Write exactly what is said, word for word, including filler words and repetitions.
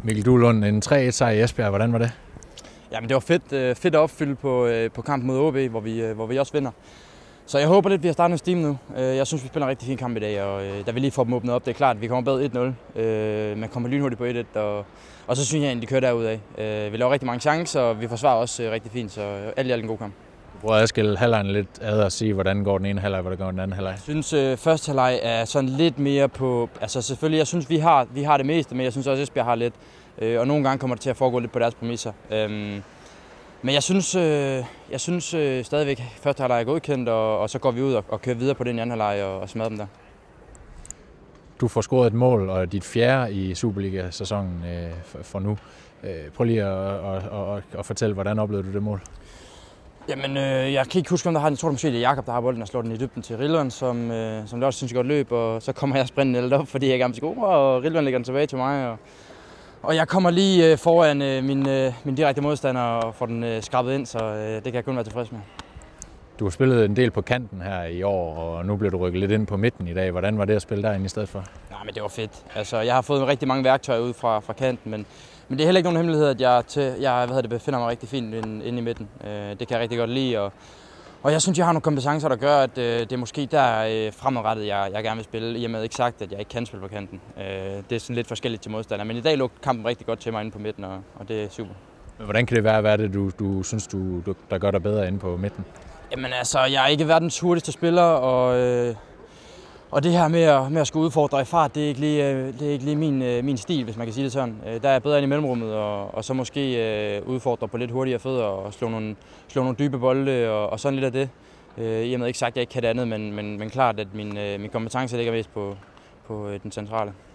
Mikkel Duelund, en tre et sejr i Esbjerg. Hvordan var det? Jamen, det var fedt, fedt at opfylde på, på kampen mod O B, hvor vi, hvor vi også vinder. Så jeg håber lidt, at vi har startet en steam nu. Jeg synes, vi spiller en rigtig fin kamp i dag, og da vi lige får dem åbnet op, det er klart, at vi kommer bedre et nul. Man kommer lynhurtigt på et et, og, og så synes jeg, at de kører derudad. Vi laver rigtig mange chancer, og vi forsvarer også rigtig fint, så alt i alt en god kamp. Du prøver at adskille halvlegen lidt ad og sige, hvordan går den ene halvleg, hvordan går den anden halvleg? Jeg synes, at første halvleg er sådan lidt mere på... Altså selvfølgelig, jeg synes, vi har, vi har det meste, men jeg synes også, at Esbjerg har lidt. Og nogle gange kommer det til at foregå lidt på deres præmisser. Men jeg synes, jeg synes stadigvæk, at første halvleg er godkendt, og, og så går vi ud og, og kører videre på den anden halvleg og, og smadrer dem der. Du får scoret et mål, og dit fjerde i Superliga-sæsonen øh, for, for nu. Øh, prøv lige at, at, at, at fortælle, hvordan oplevede du det mål? Jamen, øh, jeg kan ikke huske, om der har den. Jeg tror, det måske det er Jakob, der har bolden og slår den i dybden til Rilvan, som, øh, som der også synes jeg godt løb, og så kommer jeg sprintende lidt op, fordi jeg er gammel scorer, og Rilvan lægger den tilbage til mig. Og, og jeg kommer lige øh, foran øh, min, øh, min direkte modstander og får den øh, skrabet ind, så øh, det kan jeg kun være tilfreds med. Du har spillet en del på kanten her i år, og nu bliver du rykket lidt ind på midten i dag. Hvordan var det at spille derinde i stedet for? Nej, men det var fedt. Altså, jeg har fået rigtig mange værktøjer ud fra, fra kanten, men, men det er heller ikke nogen hemmelighed, at jeg, til, jeg hvad det, befinder mig rigtig fint inde, inde i midten. Øh, det kan jeg rigtig godt lide, og, og jeg synes, jeg har nogle kompetencer, der gør, at øh, det er måske der øh, fremadrettet, jeg, jeg gerne vil spille. I og med ikke sagt, at jeg ikke kan spille på kanten. Øh, det er sådan lidt forskelligt til modstander, men i dag lå kampen rigtig godt til mig inde på midten, og, og det er super. Hvordan kan det være, hvad er det, du, du synes, du, du, der gør dig bedre inde på midten? Jamen altså, jeg er ikke verdens hurtigste spiller, og, øh, og det her med at, med at skulle udfordre i fart, det er ikke lige, øh, det er ikke lige min, øh, min stil, hvis man kan sige det sådan. Øh, der er jeg bedre ind i mellemrummet, og, og så måske øh, udfordre på lidt hurtigere fødder og slå nogle, slå nogle dybe bolde og, og sådan lidt af det. Øh, I og med ikke sagt, at jeg ikke kan det andet, men, men, men klart, at min, øh, min kompetence ligger mest på, på øh, den centrale.